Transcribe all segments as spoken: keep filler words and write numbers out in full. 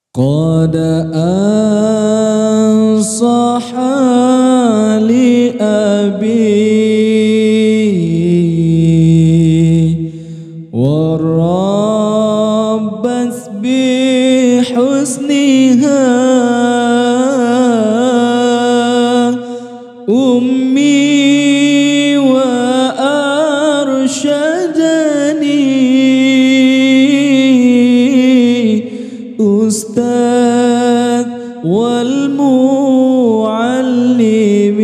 قد أنصح لأبي والرب بحسنها أمي وأرشدني أستاذ والمعلم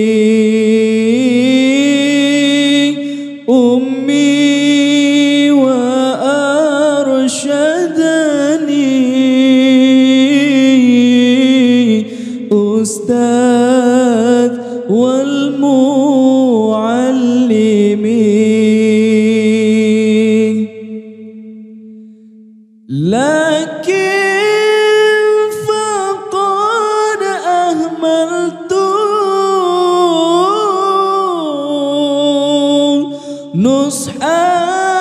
أمي وأرشدني أستاذ والمعلم لكن فقد أهملت نصحا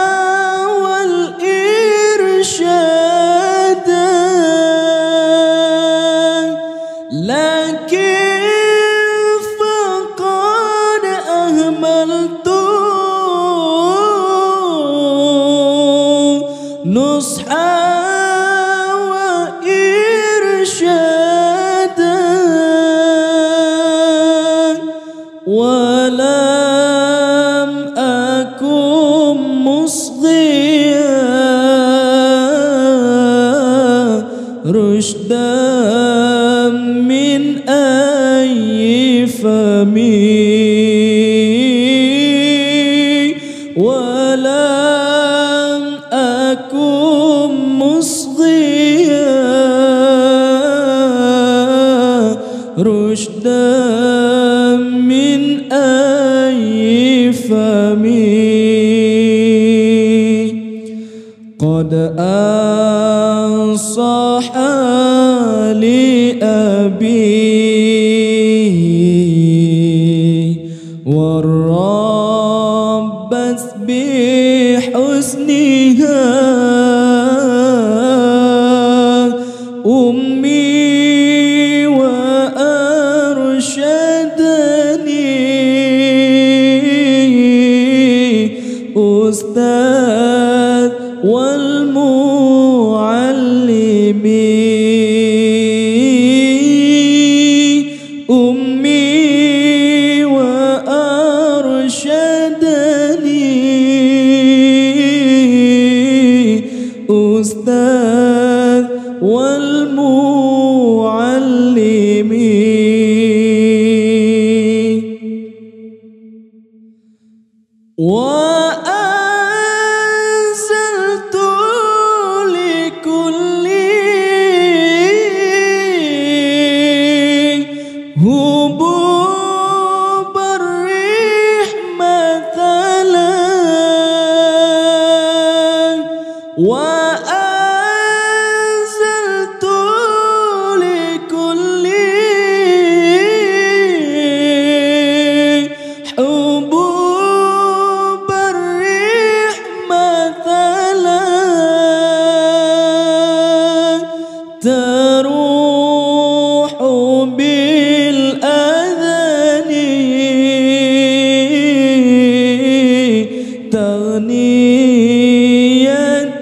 والإرشاد لكن فقد أهملت نصحا ولم أكن مصغيا رشدا من أي فم ولم أكن مصغيا رشدا من أي فم قد أنصح لأبي والرب بحسنها أمي وأرشدني أستاذ والمعلم أمي وأرشدني أستاذ والمعلم وأنزلت لكل هبوب الريح مثلا وأنزلت لكل حبوب الريح مثلا تروح بالأذان تغنية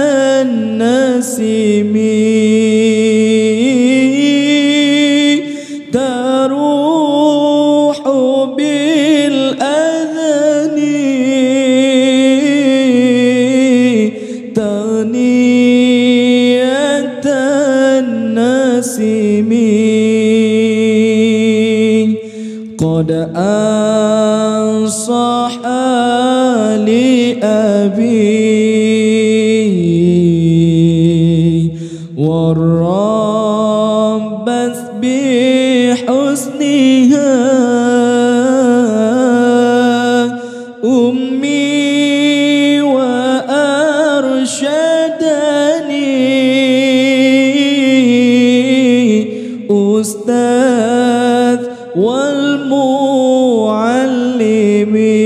النسيم تروح بالأذان تغنية النسيم قد أنصح لأبي والرب بحسنها أمي وأرشدني أستاذ والمعلم